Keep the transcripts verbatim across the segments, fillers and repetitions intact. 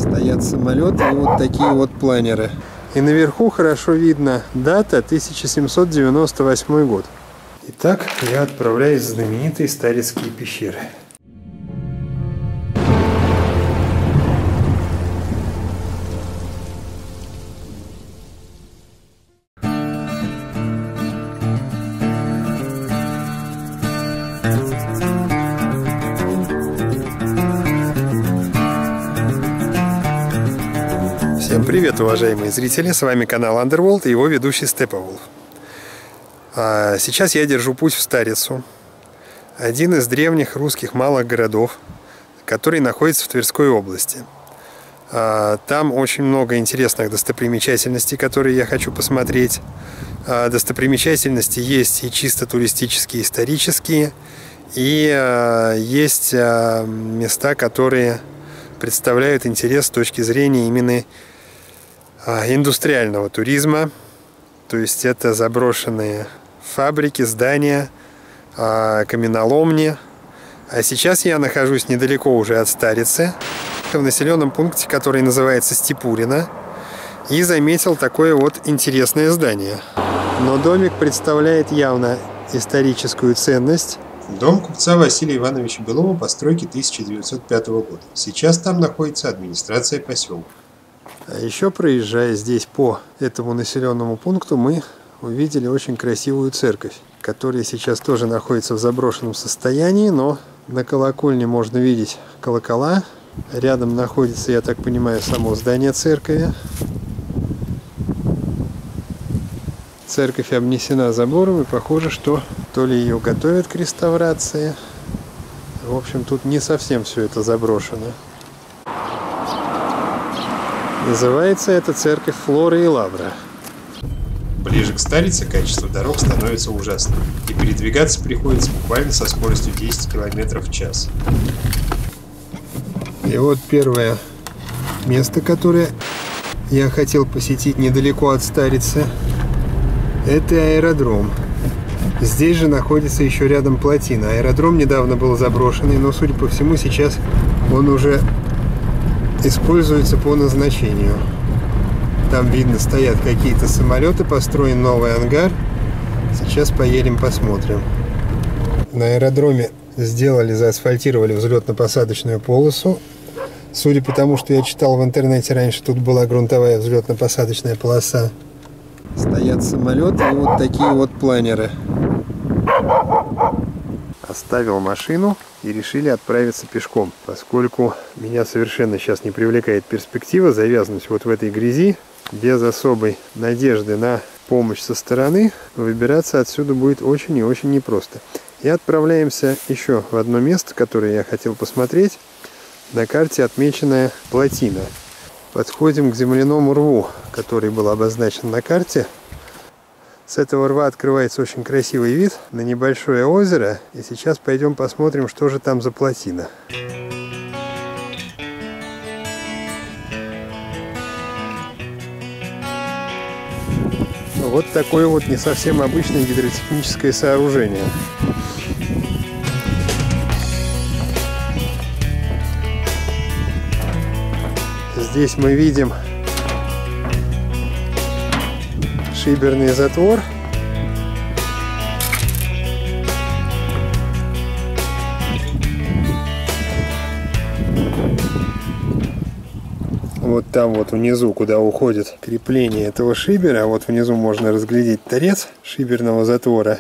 Стоят самолеты и вот такие вот планеры. И наверху хорошо видно дата тысяча семьсот девяносто восьмой год. Итак, я отправляюсь в знаменитые Старицкие пещеры. Всем привет, уважаемые зрители! С вами канал Underworld и его ведущий Steppenwolf. А сейчас я держу путь в Старицу, один из древних русских малых городов, который находится в Тверской области. А там очень много интересных достопримечательностей, которые я хочу посмотреть. А достопримечательности есть и чисто туристические, исторические, и а, есть а, места, которые представляют интерес с точки зрения именно индустриального туризма, то есть это заброшенные фабрики, здания, каменоломни. А сейчас я нахожусь недалеко уже от Старицы, в населенном пункте, который называется Степурино, и заметил такое вот интересное здание. Но домик представляет явно историческую ценность. Дом купца Василия Ивановича Белова постройки тысяча девятьсот пятого года. Сейчас там находится администрация поселка. А еще, проезжая здесь по этому населенному пункту, мы увидели очень красивую церковь, которая сейчас тоже находится в заброшенном состоянии, но на колокольне можно видеть колокола. Рядом находится, я так понимаю, само здание церкви. Церковь обнесена забором, и похоже, что то ли ее готовят к реставрации. В общем, тут не совсем все это заброшено. Называется эта церковь Флора и Лавра. Ближе к Старице качество дорог становится ужасным, и передвигаться приходится буквально со скоростью десять километров в час. И вот первое место, которое я хотел посетить недалеко от Старицы, это аэродром. Здесь же находится еще рядом плотина. Аэродром недавно был заброшенный, но, судя по всему, сейчас он уже используется по назначению. Там видно, стоят какие-то самолеты, построен новый ангар. Сейчас поедем, посмотрим. На аэродроме сделали, заасфальтировали взлетно-посадочную полосу. Судя по тому, что я читал в интернете, раньше тут была грунтовая взлетно-посадочная полоса. Стоят самолеты и вот такие вот планеры. Оставил машину и решили отправиться пешком, поскольку меня совершенно сейчас не привлекает перспектива завязнуть вот в этой грязи. Без особой надежды на помощь со стороны выбираться отсюда будет очень и очень непросто. И отправляемся еще в одно место, которое я хотел посмотреть. На карте отмеченная плотина. Подходим к земляному рву, который был обозначен на карте. С этого рва открывается очень красивый вид на небольшое озеро. И сейчас пойдем посмотрим, что же там за плотина. Вот такое вот не совсем обычное гидротехническое сооружение. Здесь мы видим шиберный затвор. Вот там вот внизу, куда уходит крепление этого шибера, вот внизу можно разглядеть торец шиберного затвора.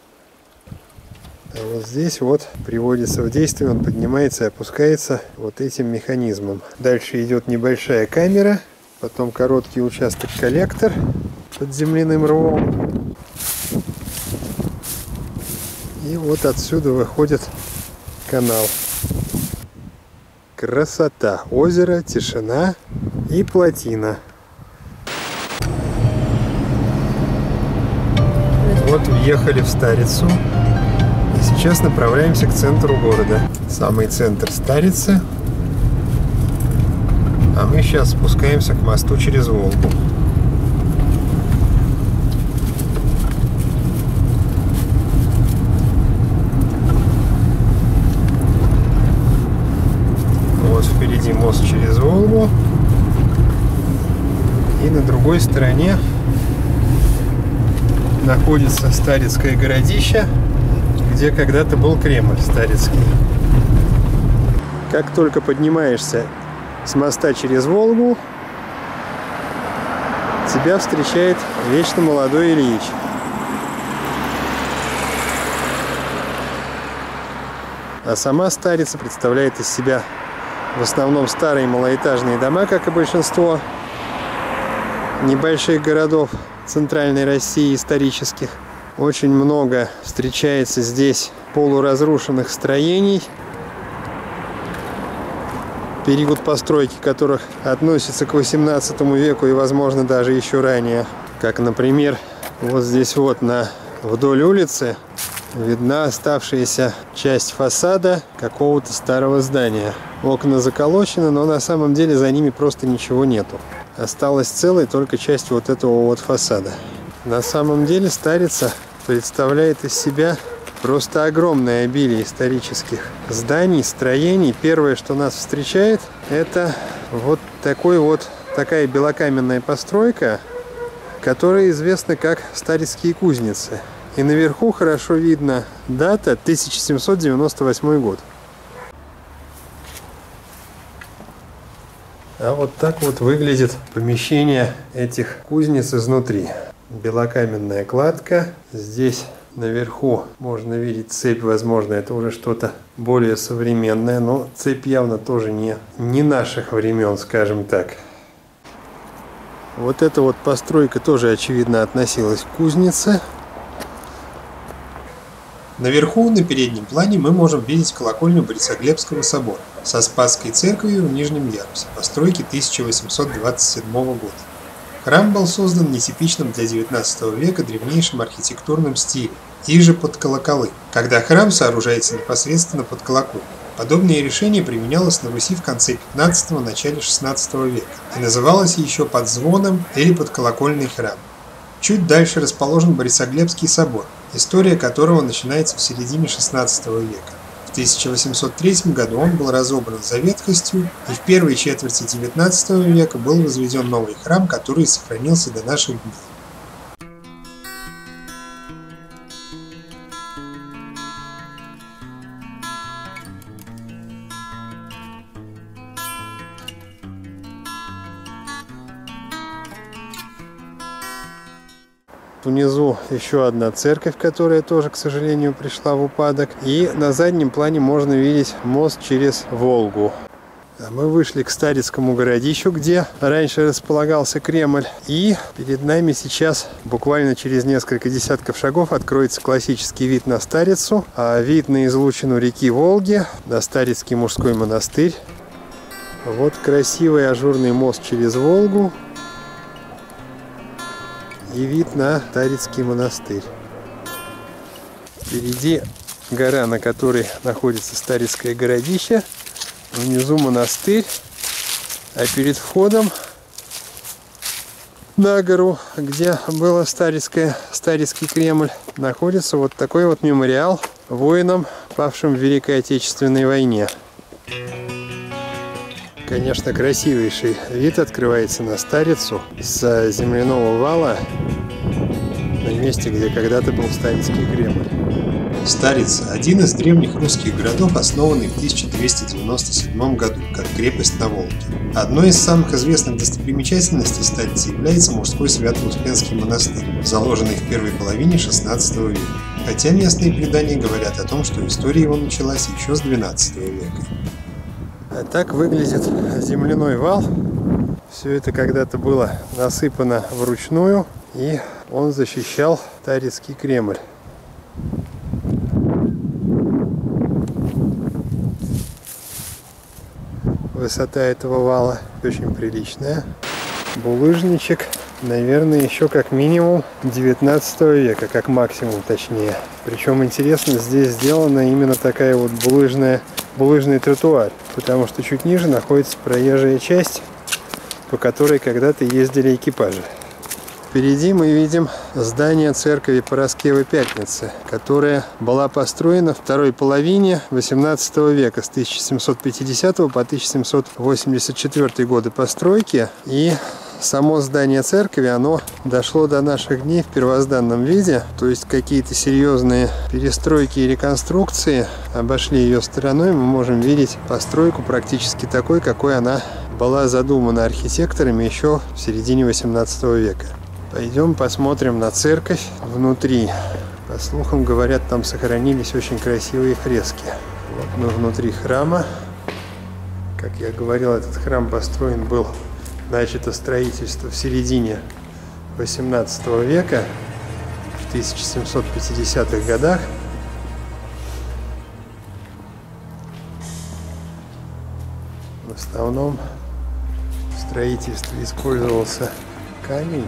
А вот здесь вот приводится в действие, он поднимается и опускается вот этим механизмом. Дальше идет небольшая камера, потом короткий участок коллектор под земляным рвом. И вот отсюда выходит канал. Красота! Озеро, тишина и плотина. Вот въехали в Старицу. И сейчас направляемся к центру города. Самый центр Старицы. А мы сейчас спускаемся к мосту через Волгу. Вот впереди мост через Волгу. И на другой стороне находится Старицкое городище, где когда-то был Кремль Старицкий. Как только поднимаешься с моста через Волгу, тебя встречает вечно молодой Ильич. А сама Старица представляет из себя в основном старые малоэтажные дома, как и большинство небольших городов центральной России исторических. Очень много встречается здесь полуразрушенных строений, период постройки которых относится к восемнадцатому веку и, возможно, даже еще ранее. Как, например, вот здесь вот на вдоль улицы видна оставшаяся часть фасада какого-то старого здания. Окна заколочены, но на самом деле за ними просто ничего нету. Осталась целая только часть вот этого вот фасада. На самом деле Старица представляет из себя просто огромное обилие исторических зданий, строений. Первое, что нас встречает, это вот такой вот такая белокаменная постройка, которая известна как Старицкие кузницы. И наверху хорошо видно дата тысяча семьсот девяносто восьмой год. А вот так вот выглядит помещение этих кузниц изнутри. Белокаменная кладка. Здесь наверху можно видеть цепь, возможно, это уже что-то более современное, но цепь явно тоже не, не наших времен, скажем так. Вот эта вот постройка тоже, очевидно, относилась к кузнице. Наверху, на переднем плане, мы можем видеть колокольню Борисоглебского собора со Спасской церковью в нижнем ярусе, постройки тысяча восемьсот двадцать седьмого года. Храм был создан нетипичным для девятнадцатого века древнейшим архитектурным стилем, и же под колоколы, когда храм сооружается непосредственно под колокольню. Подобное решение применялось на Руси в конце пятнадцатого – начале шестнадцатого века и называлось еще под звоном или подколокольный храм. Чуть дальше расположен Борисоглебский собор, история которого начинается в середине шестнадцатого века. В тысяча восемьсот третьем году он был разобран за ветхостью, и в первой четверти девятнадцатого века был возведен новый храм, который сохранился до наших дней. Внизу еще одна церковь, которая тоже, к сожалению, пришла в упадок. И на заднем плане можно видеть мост через Волгу. А мы вышли к Старицкому городищу, где раньше располагался Кремль. И перед нами сейчас, буквально через несколько десятков шагов, откроется классический вид на Старицу. А вид на излучину реки Волги, на Старицкий мужской монастырь. Вот красивый ажурный мост через Волгу. И вид на Старицкий монастырь. Впереди гора, на которой находится Старицкое городище. Внизу монастырь. А перед входом на гору, где был Старицкое, Старицкий Кремль, находится вот такой вот мемориал воинам, павшим в Великой Отечественной войне. Конечно, красивейший вид открывается на Старицу с земляного вала на месте, где когда-то был Старицкий Кремль. Старица – один из древних русских городов, основанный в тысяча двести девяносто седьмом году, как крепость на Волге. Одной из самых известных достопримечательностей Старицы является мужской Свято-Успенский монастырь, заложенный в первой половине шестнадцатого века. Хотя местные предания говорят о том, что история его началась еще с двенадцатого века. А так выглядит земляной вал. Все это когда-то было насыпано вручную, и он защищал Старицкий Кремль. Высота этого вала очень приличная. Булыжничек, наверное, еще как минимум девятнадцатого века, как максимум точнее. Причем интересно, здесь сделана именно такая вот булыжная булыжный тротуар, потому что чуть ниже находится проезжая часть, по которой когда-то ездили экипажи. Впереди мы видим здание церкви Параскевы Пятницы, которая была построена в второй половине восемнадцатого века, с тысяча семьсот пятидесятого по тысяча семьсот восемьдесят четвёртый годы постройки, и само здание церкви, оно дошло до наших дней в первозданном виде. То есть какие-то серьезные перестройки и реконструкции обошли ее стороной. Мы можем видеть постройку практически такой, какой она была задумана архитекторами еще в середине восемнадцатого века. Пойдем посмотрим на церковь внутри. По слухам, говорят, там сохранились очень красивые фрески. Вот мы внутри храма. Как я говорил, этот храм построен был, начато строительство в середине восемнадцатого века, в тысяча семьсот пятидесятых годах. В основном в строительстве использовался камень.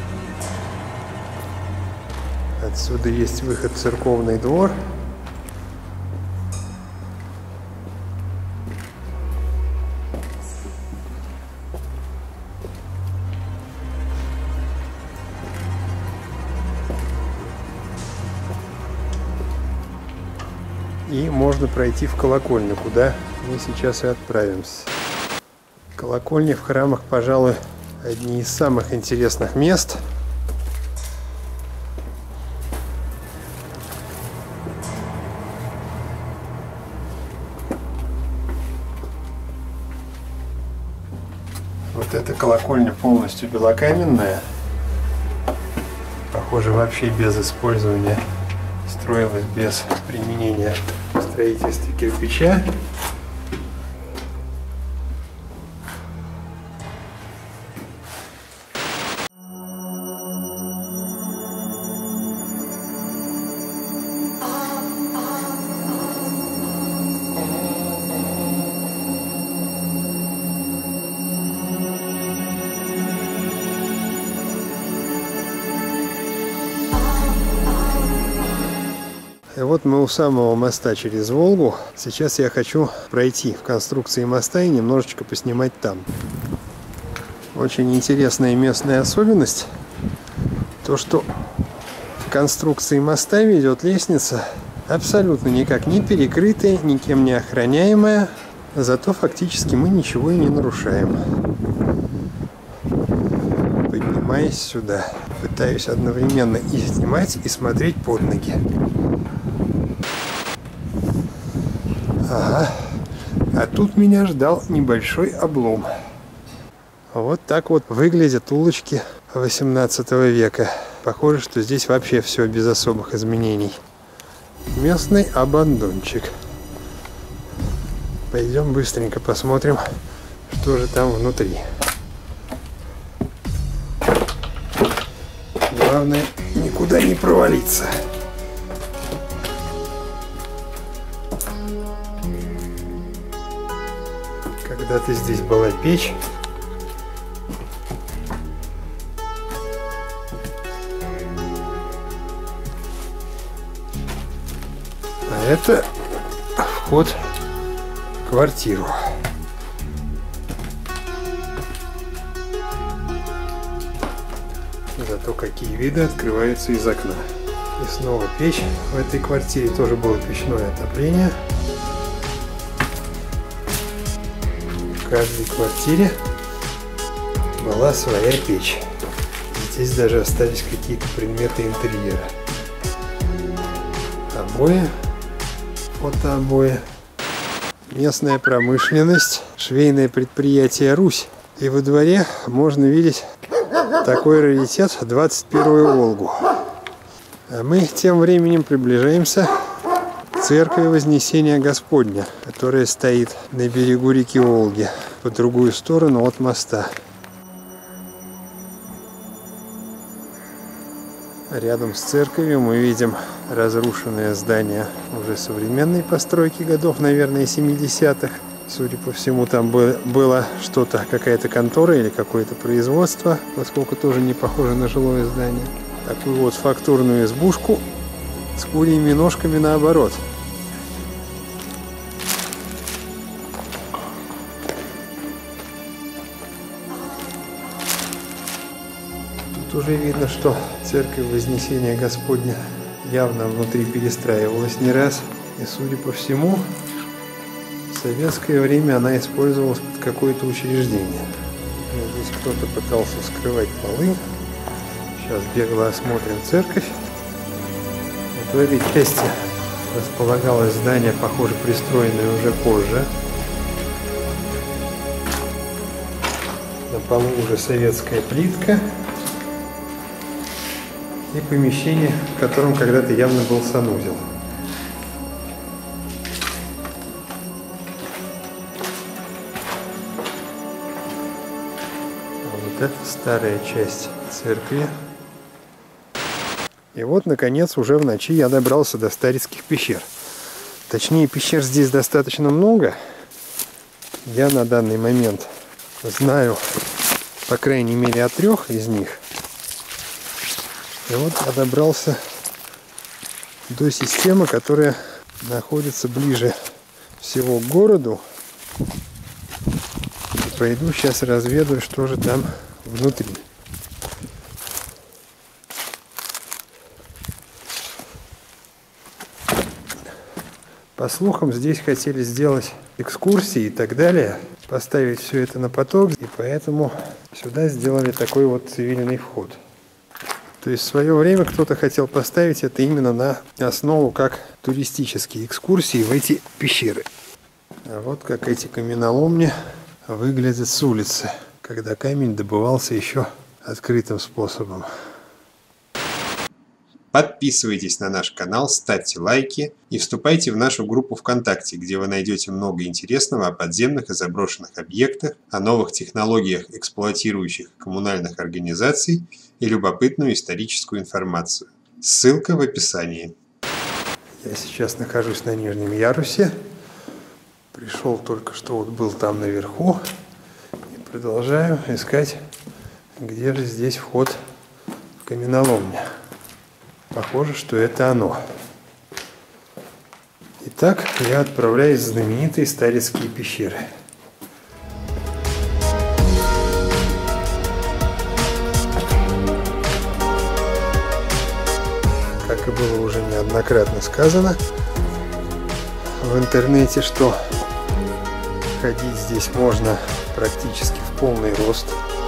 Отсюда есть выход в церковный двор. И можно пройти в колокольню, куда мы сейчас и отправимся. Колокольни в храмах, пожалуй, одни из самых интересных мест. Вот эта колокольня полностью белокаменная. Похоже, вообще без использования, строилась без применения в строительстве кирпича. И вот мы у самого моста через Волгу. Сейчас я хочу пройти в конструкции моста и немножечко поснимать там. Очень интересная местная особенность. То, что в конструкции моста ведет лестница абсолютно никак не перекрытая, никем не охраняемая. Зато фактически мы ничего и не нарушаем. Поднимаясь сюда, пытаюсь одновременно и снимать, и смотреть под ноги. Ага. А тут меня ждал небольшой облом. Вот так вот выглядят улочки восемнадцатого века. Похоже, что здесь вообще все без особых изменений. Местный абандончик. Пойдем быстренько посмотрим, что же там внутри. Главное, никуда не провалиться. Когда-то здесь была печь. А это вход в квартиру. Зато какие виды открываются из окна. И снова печь. В этой квартире тоже было печное отопление. В каждой квартире была своя печь. Здесь даже остались какие-то предметы интерьера. Обои, фотообои. Местная промышленность, швейное предприятие «Русь». И во дворе можно видеть такой раритет — двадцать первую Волгу. А мы тем временем приближаемся к церкви Вознесения Господня, которая стоит на берегу реки Волги, по другую сторону от моста. Рядом с церковью мы видим разрушенное здание уже современной постройки, годов, наверное, семидесятых. Судя по всему, там было что-то, какая-то контора или какое-то производство, поскольку тоже не похоже на жилое здание. Такую вот фактурную избушку с курьими ножками наоборот. Тут уже видно, что церковь Вознесения Господня явно внутри перестраивалась не раз. И, судя по всему, в советское время она использовалась под какое-то учреждение. Здесь кто-то пытался скрывать полы. Сейчас бегло осмотрим церковь. Вот в этой части располагалось здание, похоже, пристроенное уже позже. На полу уже советская плитка. И помещение, в котором когда-то явно был санузел. Вот это старая часть церкви. И вот, наконец, уже в ночи я добрался до Старицких пещер. Точнее, пещер здесь достаточно много. Я на данный момент знаю, по крайней мере, о трех из них. И вот я добрался до системы, которая находится ближе всего к городу. И пойду сейчас разведаю, что же там внутри. По слухам, здесь хотели сделать экскурсии и так далее, поставить все это на поток, и поэтому сюда сделали такой вот цивильный вход. То есть в свое время кто-то хотел поставить это именно на основу как туристические экскурсии в эти пещеры. А вот как эти каменоломни выглядят с улицы, когда камень добывался еще открытым способом. Подписывайтесь на наш канал, ставьте лайки и вступайте в нашу группу ВКонтакте, где вы найдете много интересного о подземных и заброшенных объектах, о новых технологиях эксплуатирующих коммунальных организаций и любопытную историческую информацию. Ссылка в описании. Я сейчас нахожусь на нижнем ярусе. Пришел только что, вот был там наверху. И продолжаю искать, где же здесь вход в каменоломню. Похоже, что это оно. Итак, я отправляюсь в знаменитые Старицкие пещеры. Как и было уже неоднократно сказано в интернете, что ходить здесь можно практически в полный рост.